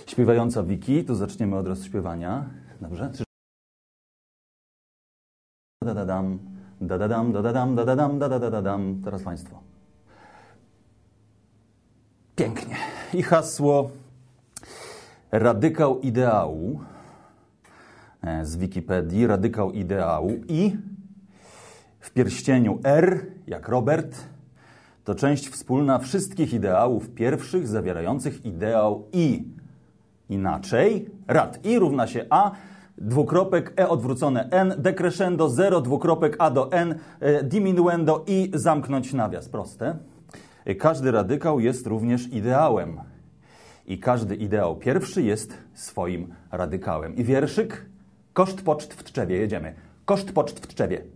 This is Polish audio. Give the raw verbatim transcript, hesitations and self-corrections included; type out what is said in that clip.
Śpiewająca Wiki, to zaczniemy od rozśpiewania. Dobrze? Da-da-dam, da-da-dam, da-da-dam, da-da-dam, da-da-da-dam. Teraz Państwo. Pięknie. I hasło radykał ideału z Wikipedii, radykał ideału i w pierścieniu R, jak Robert, to część wspólna wszystkich ideałów pierwszych zawierających ideał I. Inaczej, rad I równa się A, dwukropek E odwrócone N, decrescendo zero, dwukropek A do N, diminuendo I, zamknąć nawias. Proste. Każdy radykał jest również ideałem. I każdy ideał pierwszy jest swoim radykałem. I wierszyk? Koszt poczt w Tczewie. Jedziemy. Koszt poczt w Tczewie.